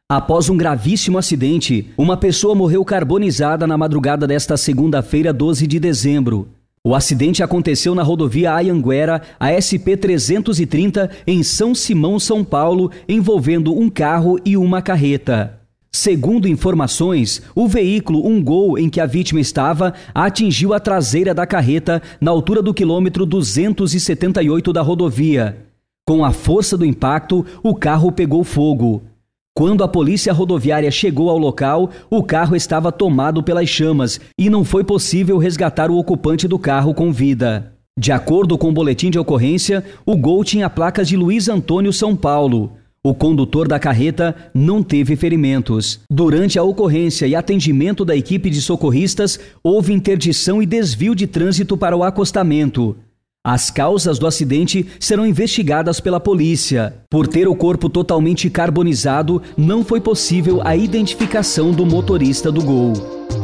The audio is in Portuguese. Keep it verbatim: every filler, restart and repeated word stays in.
Após um gravíssimo acidente, uma pessoa morreu carbonizada na madrugada desta segunda-feira, doze de dezembro. O acidente aconteceu na rodovia Anhanguera, a S P trezentos e trinta, em São Simão, São Paulo, envolvendo um carro e uma carreta. Segundo informações, o veículo, um Gol em que a vítima estava, atingiu a traseira da carreta na altura do quilômetro duzentos e setenta e oito da rodovia. Com a força do impacto, o carro pegou fogo. Quando a polícia rodoviária chegou ao local, o carro estava tomado pelas chamas e não foi possível resgatar o ocupante do carro com vida. De acordo com o boletim de ocorrência, o Gol tinha placas de Luiz Antônio, São Paulo. O condutor da carreta não teve ferimentos. Durante a ocorrência e atendimento da equipe de socorristas, houve interdição e desvio de trânsito para o acostamento. As causas do acidente serão investigadas pela polícia. Por ter o corpo totalmente carbonizado, não foi possível a identificação do motorista do Gol.